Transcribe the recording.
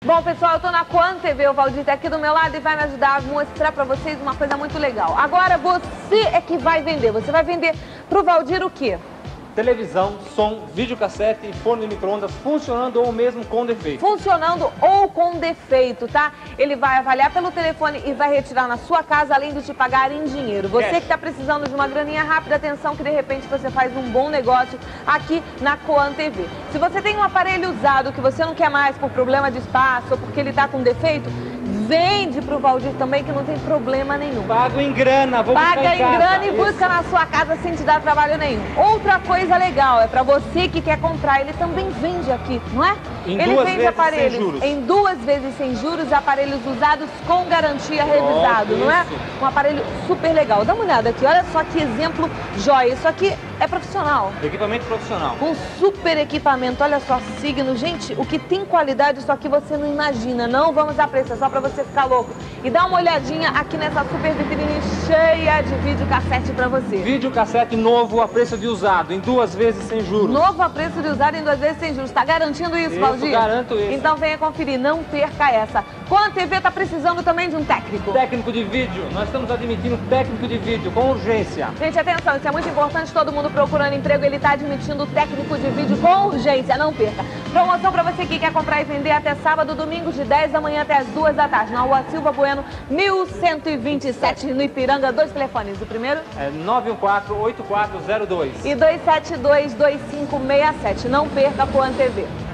Bom, pessoal, eu tô na Coan TV, o Valdir tá aqui do meu lado e vai me ajudar a mostrar pra vocês uma coisa muito legal. Agora você é que vai vender. Você vai vender pro Valdir o quê? Televisão, som, videocassete e forno de micro-ondas funcionando ou mesmo com defeito. Funcionando ou com defeito, tá? Ele vai avaliar pelo telefone e vai retirar na sua casa, além de te pagar em dinheiro. Você que está precisando de uma graninha rápida, atenção que de repente você faz um bom negócio aqui na Coan TV. Se você tem um aparelho usado que você não quer mais por problema de espaço ou porque ele está com defeito, vende pro Valdir também, que não tem problema nenhum. Pago em grana, vou buscar em casa. Paga em grana e busca na sua casa sem te dar trabalho nenhum. Outra coisa legal, é pra você que quer comprar, ele também vende aqui, não é? Ele vende aparelhos sem juros. Em 2 vezes sem juros, aparelhos usados com garantia revisado, não é? Um aparelho super legal. Dá uma olhada aqui, olha só que exemplo jóia. Isso aqui é profissional. Equipamento profissional. Um super equipamento, olha só, signo. Gente, o que tem qualidade, isso aqui você não imagina. Não vamos dar preço, é só pra você ficar louco. E dá uma olhadinha aqui nessa super vitrine cheia de videocassete pra você. Videocassete novo a preço de usado, em 2 vezes sem juros. Novo a preço de usado em 2 vezes sem juros. Tá garantindo isso, Valdir? Garanto isso. Então venha conferir, não perca essa. Coan TV tá precisando também de um técnico. Técnico de vídeo. Nós estamos admitindo técnico de vídeo com urgência. Gente, atenção, isso é muito importante. Todo mundo procurando emprego, ele tá admitindo técnico de vídeo com urgência. Não perca. Promoção pra você que quer comprar e vender até sábado, domingo, de 10 da manhã até as 2 da tarde. Na Rua Silva Bueno, 1127, no Ipiranga. 2 telefones. O primeiro é 914-8402. e 272-2567. Não perca, Coan TV.